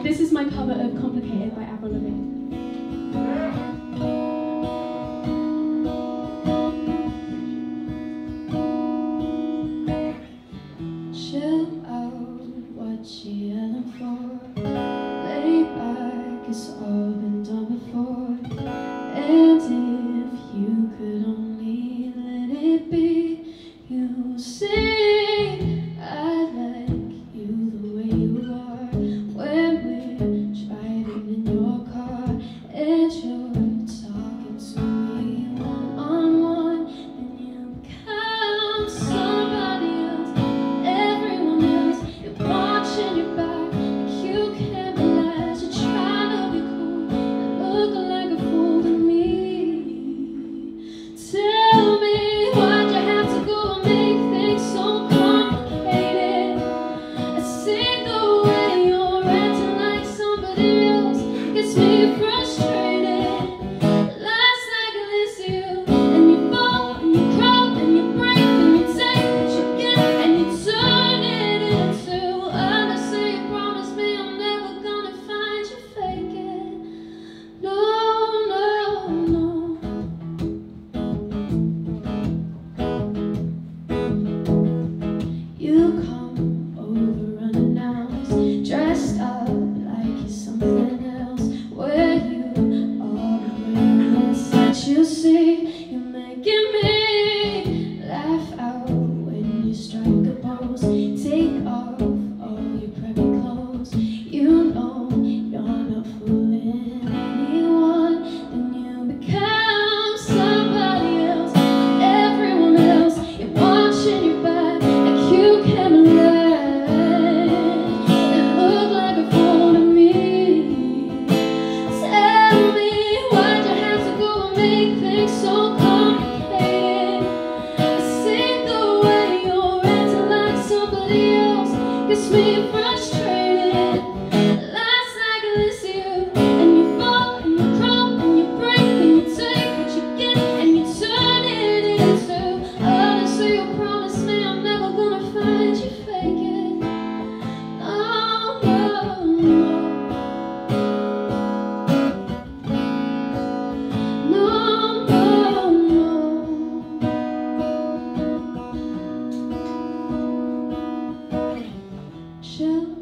This is my cover of Complicated by Avril Lavigne. Chill out, what you yelling for? Lay back, it's all been done before. And if you could only let it be, you see I like you the way you are. When we're driving in your car and you're talking to me one-on-one, and you become somebody else, everyone else. You're watching your back like you can't realize you're trying to be cool and look like a fool to me. Tell me, why'd you have to go and make things so complicated? I see the way you're acting like somebody else gets me frustrated. Last night I listened to you, and you fall and you crawl and you break and you take what you get and you turn it into honestly. You promised me I'm never gonna find you faking. No, no, no. You come over unannounced, dressed up like you're something else. Where you are, that you see, you're making me laugh out when you strike a pose. Take off all your preppy clothes. You know you're not fooling anyone, and you become somebody else, everyone else. You're watching your back like you can't relate and look like a fool to me. Tell me, why'd you have to go and make things so complicated? I see the way you're acting like somebody else gets me frustrated. Last night I listened to you, and you fall and you crawl and you break and you take what you get and you turn it into honestly. You promised me I'm never gonna find you faking. No, no, no. No, no, no. Chill